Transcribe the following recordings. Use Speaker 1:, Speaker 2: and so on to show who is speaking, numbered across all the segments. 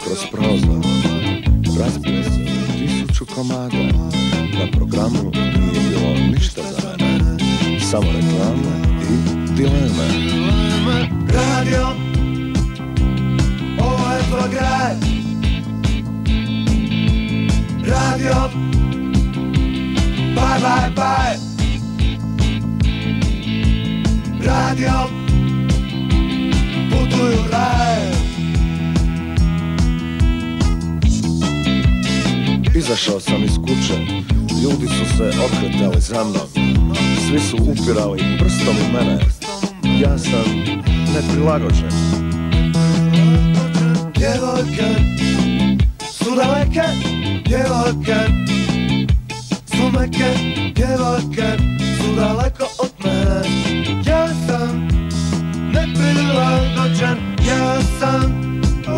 Speaker 1: kroz prozor. Razbio se 1000 komada. Na programu nije bilo ništa za mene, samo reklame i dileme.
Speaker 2: Radio, ovo je tvoj grad. Radio, bye bye bye. Radio, putuj u raj.
Speaker 1: Izašao sam iz kuće, ljudi su se okretali za mnom. Svi su upirali prstom u mene, ja sam neprilagođen.
Speaker 2: Djevojke su daleke, djevojke su meke, djevojke su daleko od mene. Ja sam neprilagođen, ja sam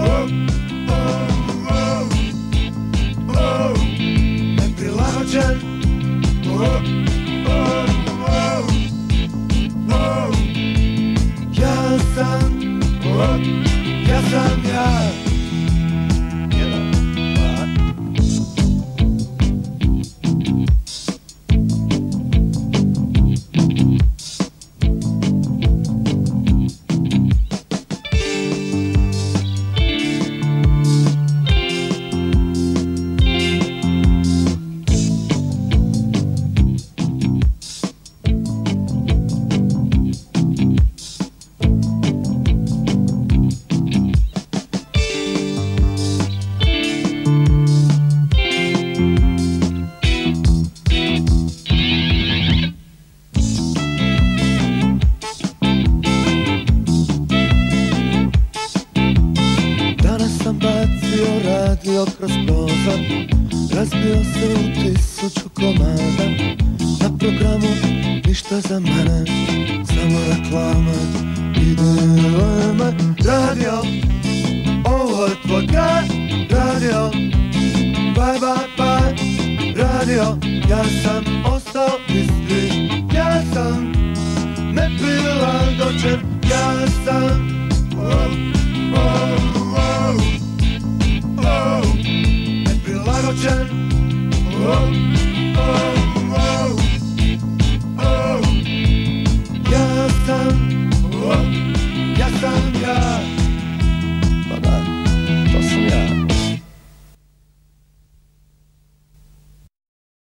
Speaker 2: neprilagođen. Ja sam ja. Radio kroz prozor, razbio se u 1000 komada. Na programu ništa za mene, samo reklame i dileme. Radio, ovo je tvoj grad. Radio, bye bye bye. Radio, ja sam ostao isti. Ja sam neprilagođen, ja sam